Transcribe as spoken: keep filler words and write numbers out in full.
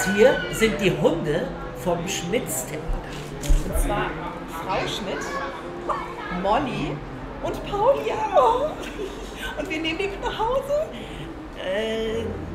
Das hier sind die Hunde vom Schmitz-Theater. Und zwar Frau Schmidt, Molly und Pauli. Oh. Und wir nehmen die mit nach Hause. Äh,